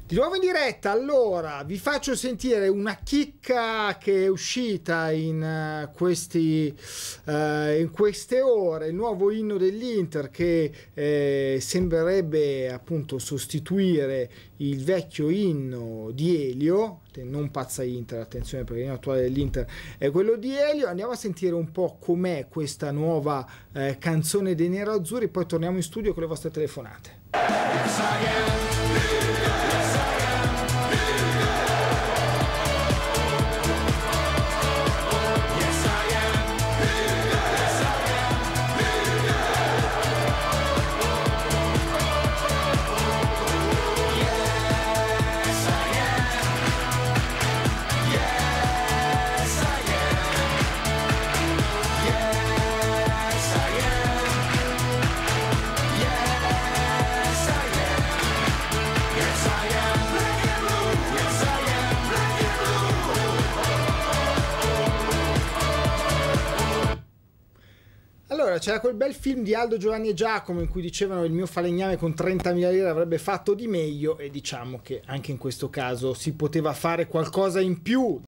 Di nuovo in diretta, allora vi faccio sentire una chicca che è uscita in queste ore, il nuovo inno dell'Inter che sembrerebbe appunto sostituire il vecchio inno di Elio, non Pazza Inter, attenzione, perché l'inno attuale dell'Inter è quello di Elio. Andiamo a sentire un po' com'è questa nuova canzone dei nerazzurri, poi torniamo in studio con le vostre telefonate. Allora, c'era quel bel film di Aldo, Giovanni e Giacomo in cui dicevano il mio falegname con 30.000 lire avrebbe fatto di meglio, e diciamo che anche in questo caso si poteva fare qualcosa in più